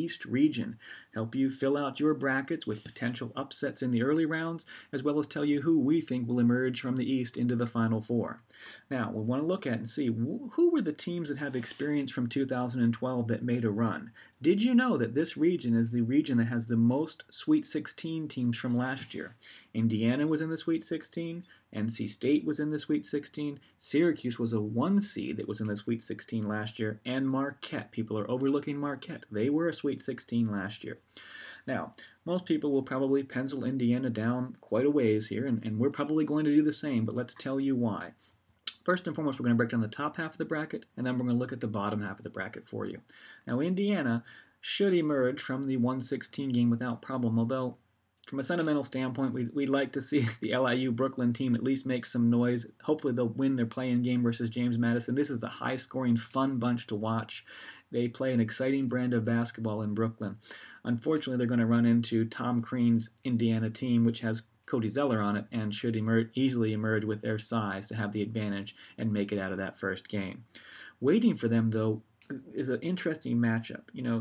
East region, help you fill out your brackets with potential upsets in the early rounds, as well as tell you who we think will emerge from the East into the Final Four. Now, we want to look at and see who were the teams that have experience from 2012 that made a run. Did you know that this region is the region that has the most Sweet 16 teams from last year? Indiana was in the Sweet 16, NC State was in the Sweet 16, Syracuse was a 1 seed that was in the Sweet 16 last year, and Marquette. People are overlooking Marquette. They were a Sweet 16 last year. Now, most people will probably pencil Indiana down quite a ways here, and we're probably going to do the same, but let's tell you why. First and foremost, we're going to break down the top half of the bracket, and then we're going to look at the bottom half of the bracket for you. Now, Indiana should emerge from the 1-16 game without problem, although from a sentimental standpoint, we'd like to see the LIU Brooklyn team at least make some noise. Hopefully they'll win their play-in game versus James Madison. This is a high-scoring, fun bunch to watch. They play an exciting brand of basketball in Brooklyn. Unfortunately, they're going to run into Tom Crean's Indiana team, which has Cody Zeller on it, and should easily emerge with their size to have the advantage and make it out of that first game. Waiting for them, though, is an interesting matchup.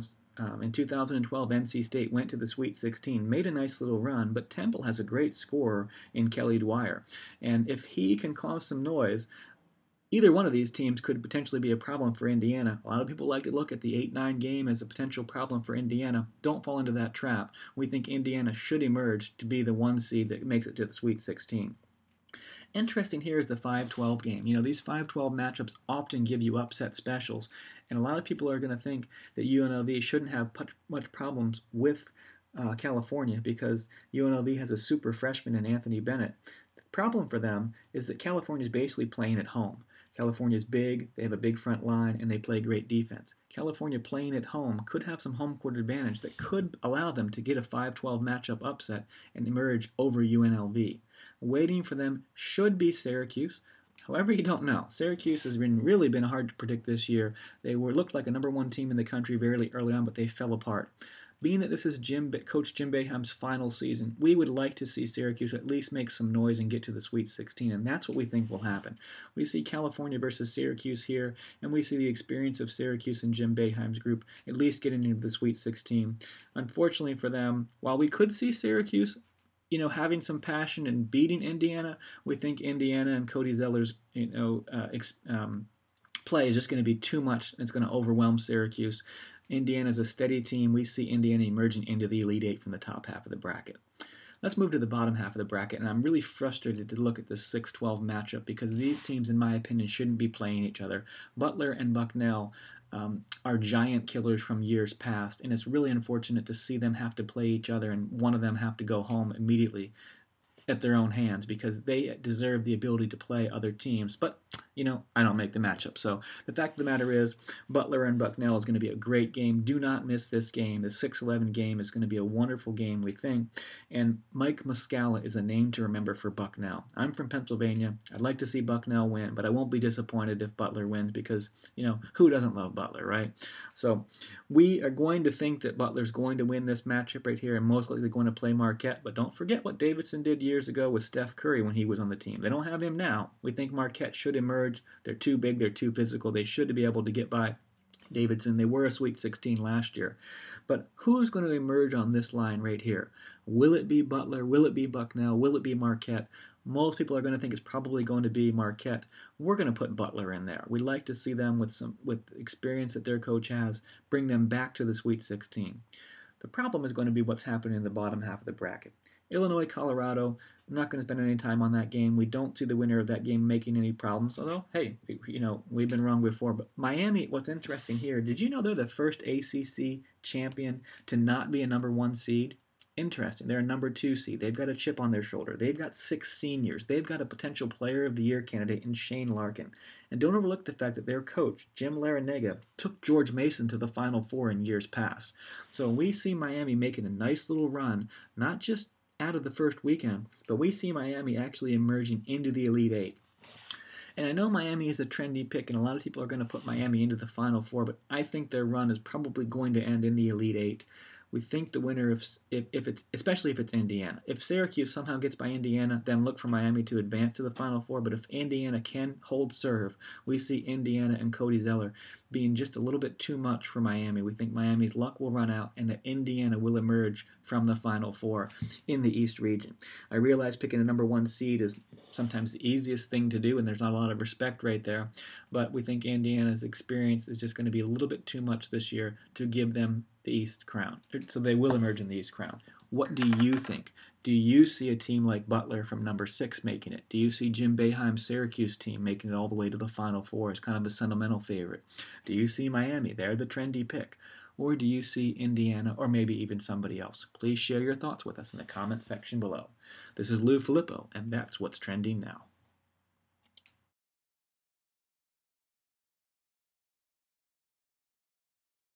In 2012, NC State went to the Sweet 16, made a nice little run, but Temple has a great scorer in Kelly Dwyer. And if he can cause some noise, either one of these teams could potentially be a problem for Indiana. A lot of people like to look at the 8-9 game as a potential problem for Indiana. Don't fall into that trap. We think Indiana should emerge to be the 1 seed that makes it to the Sweet 16. Interesting here is the 5-12 game. These 5-12 matchups often give you upset specials, and a lot of people are going to think that UNLV shouldn't have much problems with California because UNLV has a super freshman in Anthony Bennett. The problem for them is that California is basically playing at home. California is big, they have a big front line, and they play great defense. California playing at home could have some home court advantage that could allow them to get a 5-12 matchup upset and emerge over UNLV. Waiting for them should be Syracuse. However, you don't know. Syracuse has really been hard to predict this year. They looked like a number 1 team in the country very early on, but they fell apart. Being that this is Coach Jim Boeheim's final season, we would like to see Syracuse at least make some noise and get to the Sweet 16, and that's what we think will happen. We see California versus Syracuse here, and we see the experience of Syracuse and Jim Boeheim's group at least getting into the Sweet 16. Unfortunately for them, while we could see Syracuse having some passion and beating Indiana, we think Indiana and Cody Zeller's, play is just going to be too much. It's going to overwhelm Syracuse. Indiana's a steady team. We see Indiana emerging into the Elite Eight from the top half of the bracket. Let's move to the bottom half of the bracket, and I'm really frustrated to look at this 6-12 matchup because these teams, in my opinion, shouldn't be playing each other. Butler and Bucknell are giant killers from years past, and it's really unfortunate to see them have to play each other and one of them have to go home immediately at their own hands because they deserve the ability to play other teams. But, I don't make the matchup. So the fact of the matter is Butler and Bucknell is going to be a great game. Do not miss this game. The 6-11 game is going to be a wonderful game, we think. And Mike Muscala is a name to remember for Bucknell. I'm from Pennsylvania. I'd like to see Bucknell win, but I won't be disappointed if Butler wins because, who doesn't love Butler, right? So we are going to think that Butler's going to win this matchup right here and most likely going to play Marquette. But don't forget what Davidson did years ago with Steph Curry when he was on the team. They don't have him now. We think Marquette should emerge. They're too big. They're too physical. They should be able to get by Davidson. They were a Sweet 16 last year. But who's going to emerge on this line right here? Will it be Butler? Will it be Bucknell? Will it be Marquette? Most people are going to think it's probably going to be Marquette. We're going to put Butler in there. We'd like to see them with experience that their coach has, bring them back to the Sweet 16. The problem is going to be what's happening in the bottom half of the bracket. Illinois, Colorado, I'm not going to spend any time on that game. We don't see the winner of that game making any problems, although, hey, we've been wrong before. But Miami, what's interesting here, did you know they're the first ACC champion to not be a number 1 seed? Interesting. They're a number 2 seed. They've got a chip on their shoulder. They've got 6 seniors. They've got a potential player of the year candidate in Shane Larkin. And don't overlook the fact that their coach, Jim Larrañaga, took George Mason to the Final Four in years past. So we see Miami making a nice little run, not just out of the first weekend, but we see Miami actually emerging into the Elite Eight. And I know Miami is a trendy pick, and a lot of people are going to put Miami into the Final Four, but I think their run is probably going to end in the Elite Eight. We think the winner, if it's especially if it's Indiana. If Syracuse somehow gets by Indiana, then look for Miami to advance to the Final Four. But if Indiana can hold serve, we see Indiana and Cody Zeller being just a little bit too much for Miami. We think Miami's luck will run out and that Indiana will emerge from the Final Four in the East region. I realize picking a number one seed is sometimes the easiest thing to do, and there's not a lot of respect right there. But we think Indiana's experience is just going to be a little bit too much this year to give them the East crown. So they will emerge in the East crown. What do you think? Do you see a team like Butler from number 6 making it? Do you see Jim Boeheim's Syracuse team making it all the way to the Final Four as kind of a sentimental favorite? Do you see Miami? They're the trendy pick. Or do you see Indiana or maybe even somebody else? Please share your thoughts with us in the comment section below. This is Lou Filippo, and that's what's trending now.